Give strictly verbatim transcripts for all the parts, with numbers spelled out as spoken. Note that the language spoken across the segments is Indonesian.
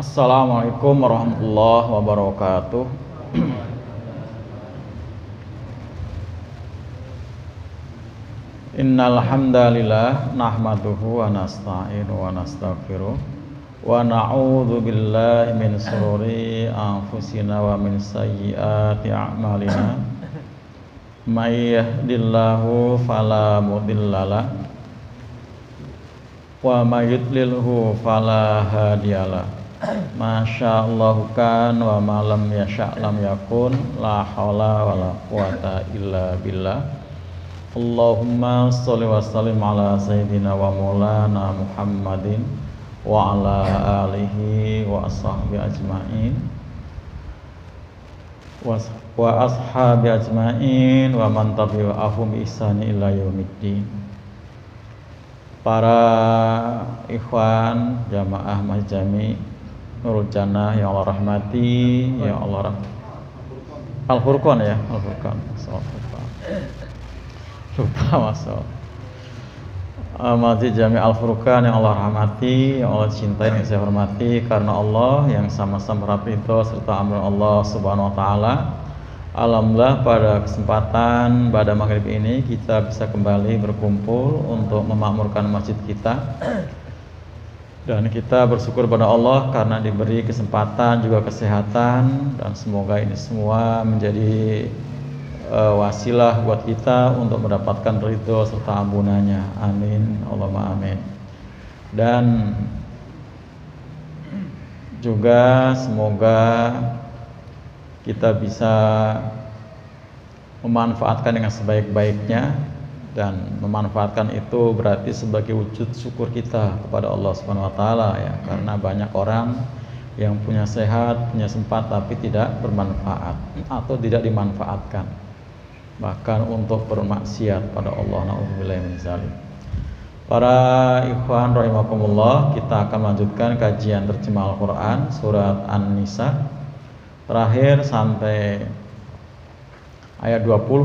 Assalamualaikum warahmatullahi wabarakatuh. Innal hamdalillah nahmaduhu wa nasta'inu wa nastaghfiruh wa na'udzu billahi min shururi anfusina wa min sayyiati a'malina. May yahdihillahu fala mudhillalah wa may yudlilhu fala hadiyalah. Masyaallahu kan wa ma lam yasha' lam yakun, la haula wala quwata illa billah. Allahumma sholli wa sallim ala sayyidina wa maulana Muhammadin wa ala alihi wa ashabi ajmain wa wa ashabi ajmain wa man tabi'ahum bi ihsani ila yaumiddin. Para ikhwan jamaah Masjid Nurul Jannah yang Allah rahmati, ya Allah rahmati. Al-Furqan ya, Al-Furqan. Lupa masuk. Masjid Jami Al-Furqan yang Allah rahmati, yang Allah cintai, yang saya hormati karena Allah, yang sama-sama ridho serta amrul Allah Subhanahu wa taala. Alhamdulillah pada kesempatan pada maghrib ini kita bisa kembali berkumpul untuk memakmurkan masjid kita. Dan kita bersyukur pada Allah karena diberi kesempatan juga kesehatan, dan semoga ini semua menjadi uh, wasilah buat kita untuk mendapatkan ridho serta ampunannya. Amin, Allahumma amin. Dan juga semoga kita bisa memanfaatkan dengan sebaik-baiknya, dan memanfaatkan itu berarti sebagai wujud syukur kita kepada Allah Subhanahu wa taala ya, karena banyak orang yang punya sehat, punya sempat tapi tidak bermanfaat atau tidak dimanfaatkan, bahkan untuk bermaksiat pada Allah. Nauzubillahi min dzalik. Para ikhwan rahimakumullah, kita akan lanjutkan kajian terjemah Al-Qur'an surat An-Nisa terakhir sampai ayat dua puluh.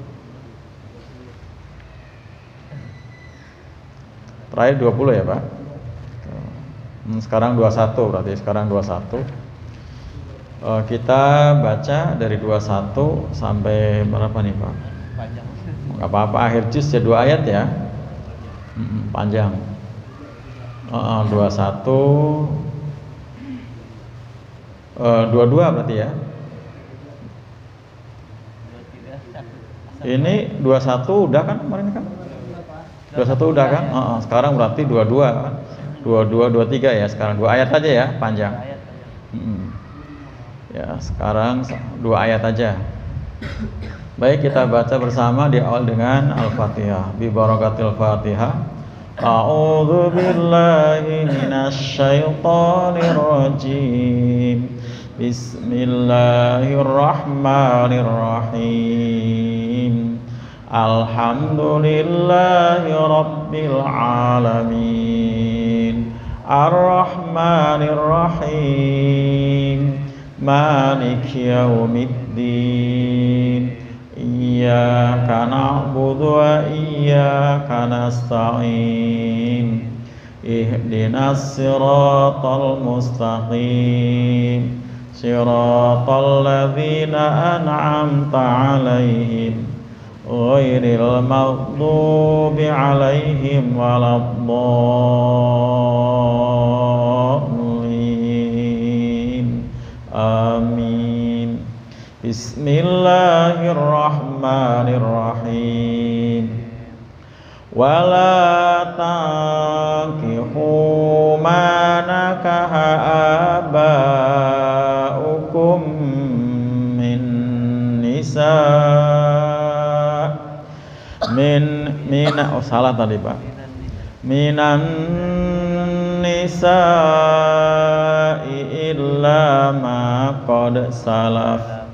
Terakhir dua puluh ya Pak. Sekarang dua puluh satu, berarti sekarang dua puluh satu. Kita baca dari dua puluh satu sampai berapa nih Pak? Panjang. Enggak apa-apa, akhir juz ya dua ayat ya. Panjang. dua puluh satu dua puluh dua berarti ya. Ini dua puluh satu udah kan kemarin kan? dua puluh satu udah kan? Uh, sekarang berarti dua puluh dua kan? dua puluh dua, dua puluh tiga ya. Sekarang dua ayat aja ya, panjang. Hmm. Ya, sekarang dua ayat aja. Baik, kita baca bersama di awal dengan Al-Fatihah. Bi barakatil Fatihah. A'udzu billahi minasy syaithanir rajim. Bismillahirrahmanirrahim. Alhamdulillahi rabbil alamin. Ar-Rahmanir Rahim. Maliki yaumiddin. Iyyaka na'budu wa iyyaka nasta'in. Ihdinas siratal mustaqim. Siratal ladzina an'amta 'alaihim ghairil maghdubi 'alaihim waladdallin. Amin. Bismillahirrahmanirrahim. Wala tankihu ma nakaha aba'ukum min nisa min mina oh salah tadi Pak. Minan nisa illa ma qad salaf.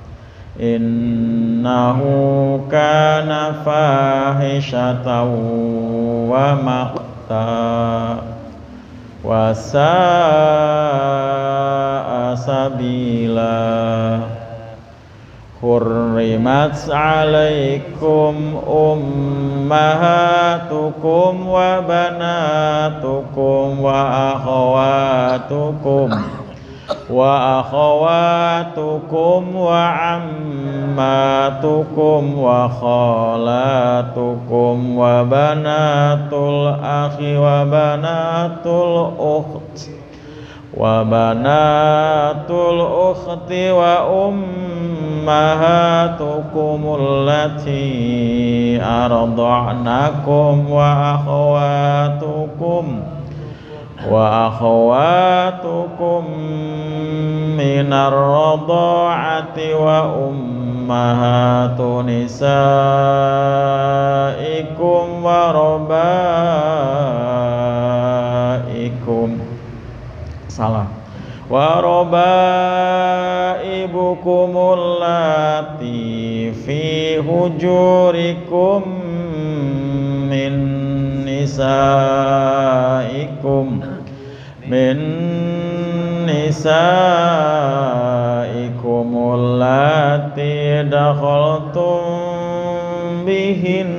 Innahu kana fahishatan wa maqta wa sa'a sabila. Hurrimat alaikum ummahatukum wa banatukum wa akhawatukum wa akhawatukum wa ammatukum wa khalatukum wa banatul akhi wa banatul ukht wa banatul ukhti wa ummahatukum allati arda'nakum wa akhawatukum wa akhawatukum minar radha'ati wa ummahatu nisaikum wa rabaikum salah wa rabaibukum allati fi hujurikum min nisaikum min nisaikum allati dakhaltum bihin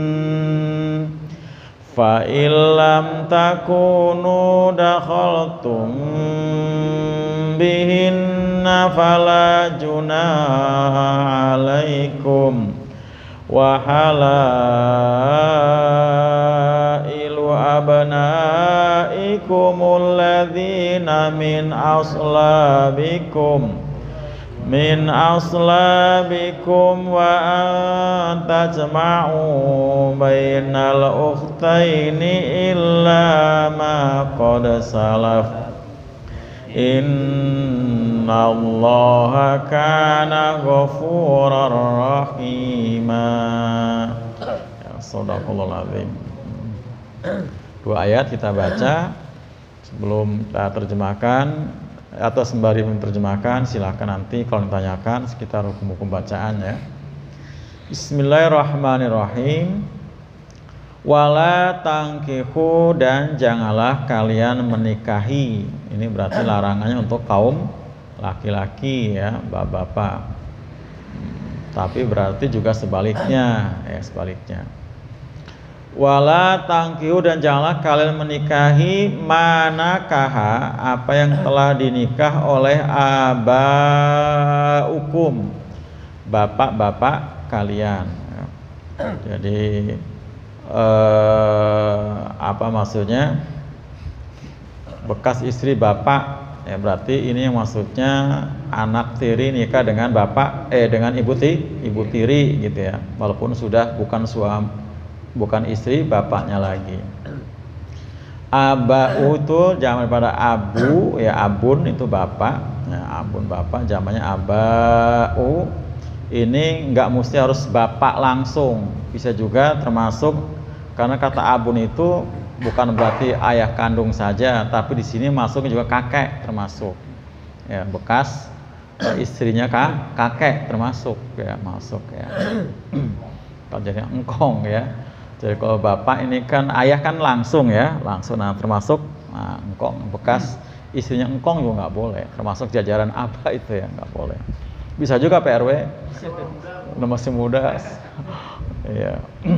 fa illam takunu dakhaltum bihinna fala junaha alaikum wa halailu abnaikum alladzina min aslabikum min aslabikum wa an tajma'u bainal ukhtaini illa ma qad salaf innallaha kana ghafurar rahima. Ya, shadaqallahul azim. Dua ayat kita baca sebelum kita terjemahkan atau sembari menerjemahkan, silakan nanti kalau ditanyakan sekitar hukum-hukum bacaan ya. Bismillahirrahmanirrahim. Wala tangkihu, dan janganlah kalian menikahi. Ini berarti larangannya untuk kaum laki-laki ya, bapak-bapak. Tapi berarti juga sebaliknya ya, sebaliknya. Wala tangkihu, dan janganlah kalian menikahi manakaha, apa yang telah dinikah oleh abaukum, bapak-bapak kalian. Jadi eh, apa maksudnya? Bekas istri bapak ya, berarti ini yang maksudnya anak tiri nikah dengan bapak eh dengan ibu ti, ibu tiri gitu ya, walaupun sudah bukan suami, bukan istri bapaknya lagi. Abau itu jamak pada abu ya, abun itu bapak ya, abun bapak jamaknya abau. Ini enggak mesti harus bapak langsung, bisa juga termasuk, karena kata abun itu bukan berarti ayah kandung saja, tapi di sini masuknya juga kakek termasuk ya, bekas istrinya kak, kakek termasuk ya, masuk ya. Kalau jadi engkong ya. Jadi kalau bapak ini kan ayah kan langsung ya, langsung, nah termasuk nah, engkong, bekas istrinya engkong juga nggak boleh, termasuk jajaran apa itu ya, nggak boleh. Bisa juga P R W, udah masih muda, ya.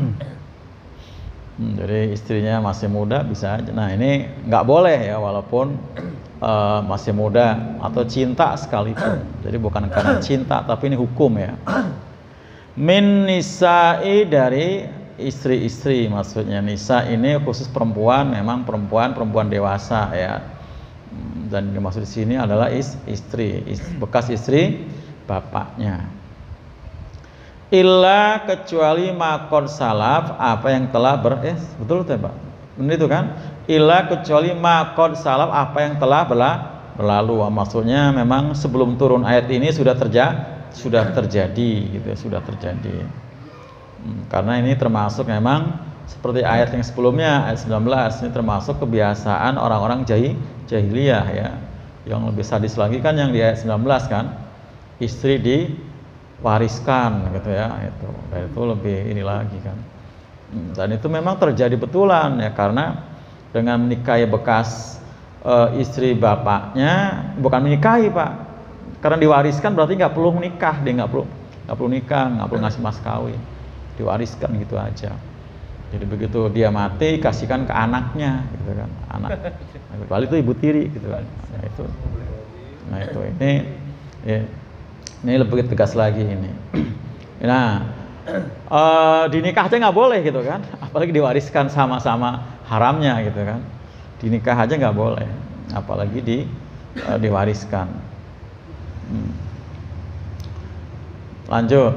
Hmm, jadi istrinya masih muda bisa aja. Nah ini nggak boleh ya, walaupun uh, masih muda atau cinta sekalipun. Jadi bukan karena cinta, tapi ini hukum ya. Min nisa'i, dari istri-istri, maksudnya nisa ini khusus perempuan, memang perempuan-perempuan dewasa ya. Dan yang dimaksud di sini adalah is, istri, is, bekas istri bapaknya. Illa, kecuali makon salaf, apa yang telah ber eh betul tuh Pak, benar itu kan? Illa, kecuali makon salaf, apa yang telah berla, berlalu. Maksudnya memang sebelum turun ayat ini sudah terja sudah terjadi gitu, sudah terjadi. Hmm, karena ini termasuk memang seperti ayat yang sebelumnya, ayat sembilan belas, ini termasuk kebiasaan orang-orang jahil, jahiliyah ya. Yang lebih sadis lagi kan yang di ayat sembilan belas kan, istri diwariskan gitu ya, itu. Dan itu lebih ini lagi kan. Hmm, dan itu memang terjadi betulan ya, karena dengan menikahi bekas e, istri bapaknya, bukan menikahi Pak, karena diwariskan berarti nggak perlu menikah, dia nggak perlu nggak perlu nikah, nggak perlu ngasih mas kawin, diwariskan gitu aja. Jadi begitu dia mati, kasihkan ke anaknya gitu kan, anak. Kecuali itu ibu tiri gitu kan. Nah, itu Nah itu ini ya, ini lebih tegas lagi ini. Nah uh, di nikah aja nggak boleh gitu kan, apalagi diwariskan sama-sama haramnya gitu kan. Di nikah aja nggak boleh, apalagi di uh, diwariskan. Hmm. Lanjut.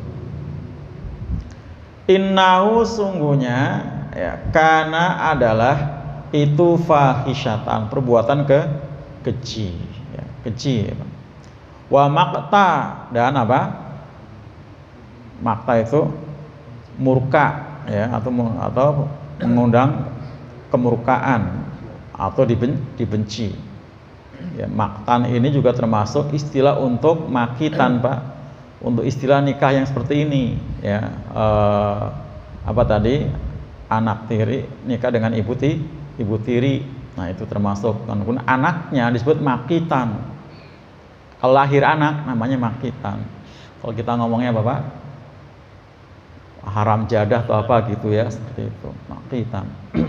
Innahu sungguhnya ya, karena adalah itu fahisyatan, perbuatan ke keji, ya, keji. Ya. Wa maqta, dan apa? Makta itu murka ya, atau atau mengundang kemurkaan atau dibenci. Ya, maktan ini juga termasuk istilah untuk maki tanpa untuk istilah nikah yang seperti ini ya, eh, apa tadi, anak tiri nikah dengan ibu ti, ibu tiri. Nah itu termasuk, walaupun anaknya disebut makitan. Kalau lahir anak namanya makitan. Kalau kita ngomongnya apa Pak? Haram jadah atau apa gitu ya, seperti itu, makitan.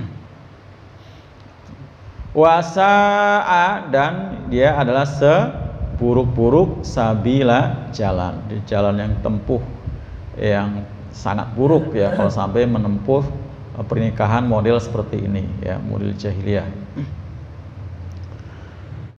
Wasa'a, dan dia adalah seburuk-buruk sabila jalan, di jalan yang tempuh yang sangat buruk ya kalau sampai menempuh pernikahan model seperti ini ya, model jahiliyah.